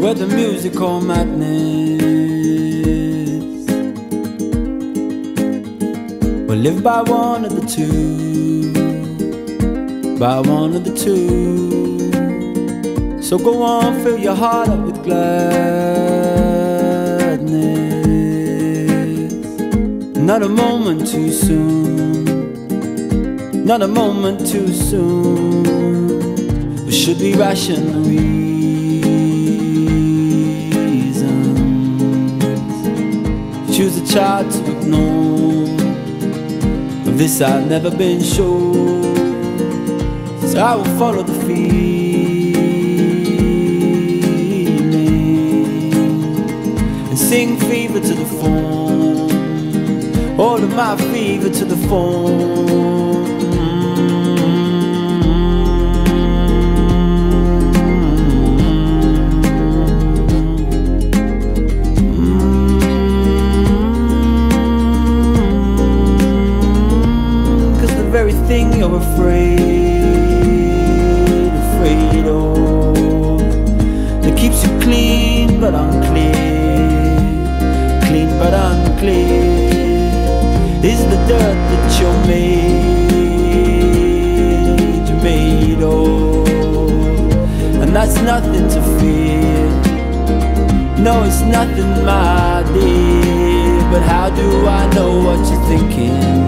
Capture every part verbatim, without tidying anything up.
where the musical madness will live by one of the two, by one of the two. So go on, fill your heart up with gladness. Not a moment too soon, not a moment too soon. There should be rational reasons. Choose a child to ignore. Of this I've never been sure, so I will follow the feeling and sing fever to the phone. All of my fever to the phone. Thing you're afraid, afraid of, that keeps you clean but unclear, clean but unclear, is the dirt that you're made, you're made of. And that's nothing to fear, no, it's nothing, my dear. But how do I know what you're thinking?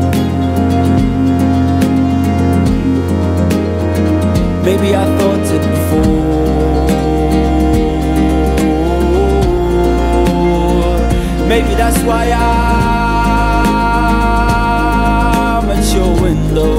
Maybe I thought it before. Maybe that's why I'm at your window.